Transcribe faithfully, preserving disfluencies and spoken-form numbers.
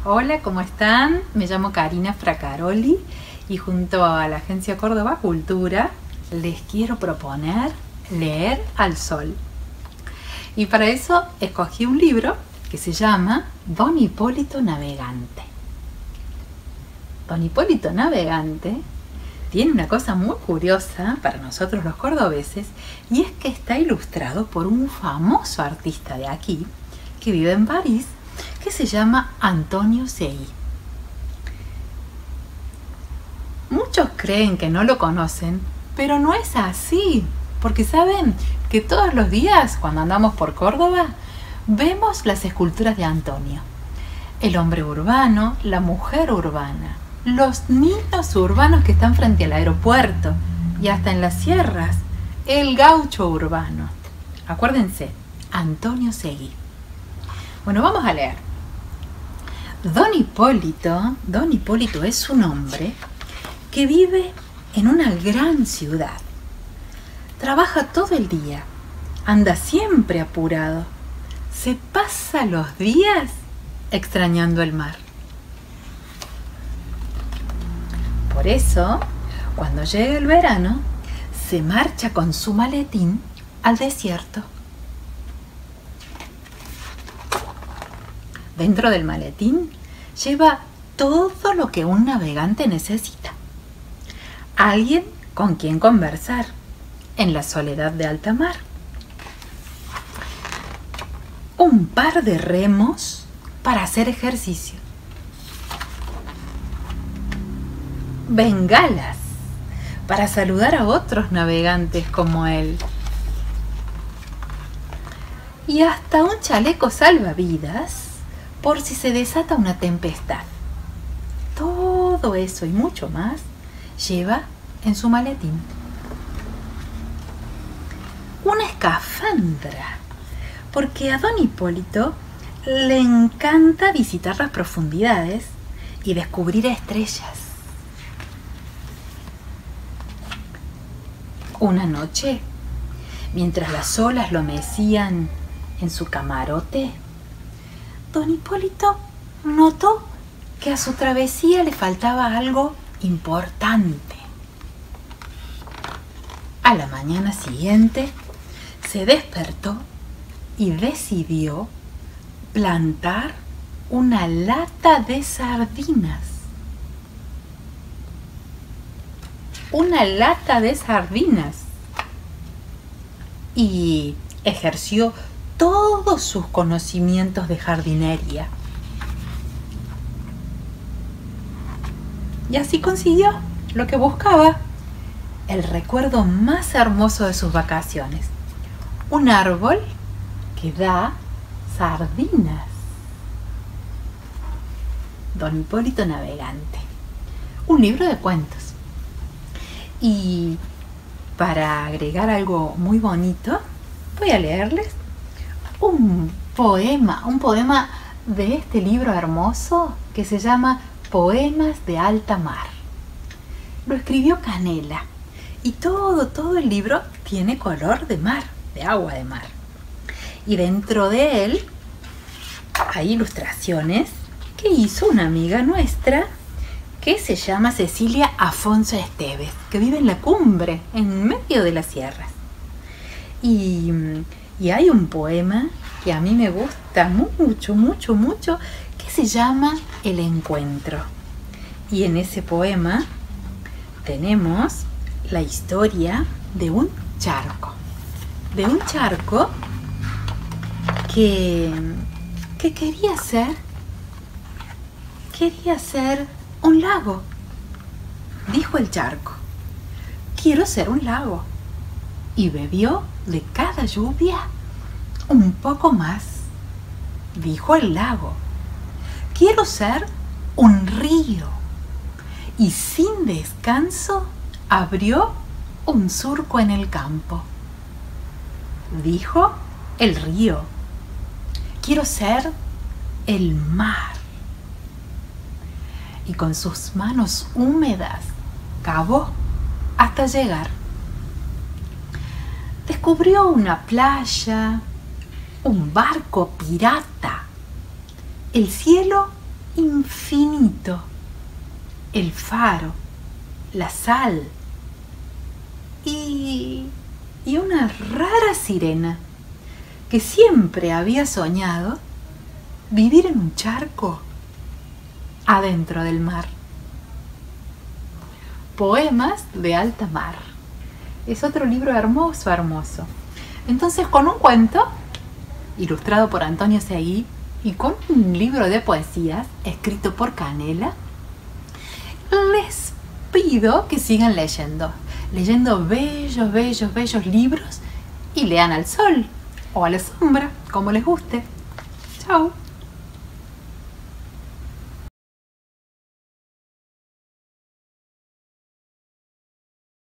Hola, ¿cómo están? Me llamo Karina Fracaroli y junto a la Agencia Córdoba Cultura les quiero proponer leer al sol. Y para eso escogí un libro que se llama Don Hipólito Navegante. Don Hipólito Navegante tiene una cosa muy curiosa para nosotros los cordobeses, y es que está ilustrado por un famoso artista de aquí que vive en París, que se llama Antonio Seguí. Muchos creen que no lo conocen, pero no es así, porque saben que todos los días cuando andamos por Córdoba vemos las esculturas de Antonio. El hombre urbano, la mujer urbana, los niños urbanos que están frente al aeropuerto y hasta en las sierras, el gaucho urbano. Acuérdense, Antonio Seguí. Bueno, vamos a leer. Don Hipólito, Don Hipólito es un hombre que vive en una gran ciudad. Trabaja todo el día, anda siempre apurado, se pasa los días extrañando el mar. Por eso, cuando llega el verano, se marcha con su maletín al desierto. Dentro del maletín lleva todo lo que un navegante necesita. Alguien con quien conversar en la soledad de alta mar. Un par de remos para hacer ejercicio. Bengalas para saludar a otros navegantes como él. Y hasta un chaleco salvavidas por si se desata una tempestad. Todo eso y mucho más lleva en su maletín. Una escafandra, porque a Don Hipólito le encanta visitar las profundidades y descubrir estrellas. Una noche, mientras las olas lo mecían en su camarote, Don Hipólito notó que a su travesía le faltaba algo importante. A la mañana siguiente se despertó y decidió plantar una lata de sardinas. Una lata de sardinas. Y ejerció todos sus conocimientos de jardinería. Y así consiguió lo que buscaba, el recuerdo más hermoso de sus vacaciones. Un árbol que da sardinas. Don Hipólito Navegante. Un libro de cuentos. Y para agregar algo muy bonito, voy a leerles un poema, un poema de este libro hermoso que se llama Poemas de Alta Mar. Lo escribió Canela y todo, todo el libro tiene color de mar, de agua de mar. Y dentro de él hay ilustraciones que hizo una amiga nuestra que se llama Cecilia Afonso Esteves, que vive en la cumbre, en medio de las sierras. Y, y hay un poema que a mí me gusta mucho, mucho, mucho, que se llama El Encuentro. Y en ese poema tenemos la historia de un charco. De un charco que, que quería ser, quería ser un lago. Dijo el charco: quiero ser un lago. Y bebió de cada lluvia un poco más. Dijo el lago: quiero ser un río. Y sin descanso abrió un surco en el campo. Dijo el río: quiero ser el mar. Y con sus manos húmedas cavó hasta llegar. Descubrió una playa, un barco pirata, el cielo infinito infinito, el faro, la sal y, y una rara sirena que siempre había soñado vivir en un charco adentro del mar. Poemas de alta mar. Es otro libro hermoso, hermoso. Entonces, con un cuento ilustrado por Antonio Seguí y con un libro de poesías escrito por Canela, les pido que sigan leyendo, leyendo bellos, bellos, bellos libros y lean al sol o a la sombra, como les guste. Chau.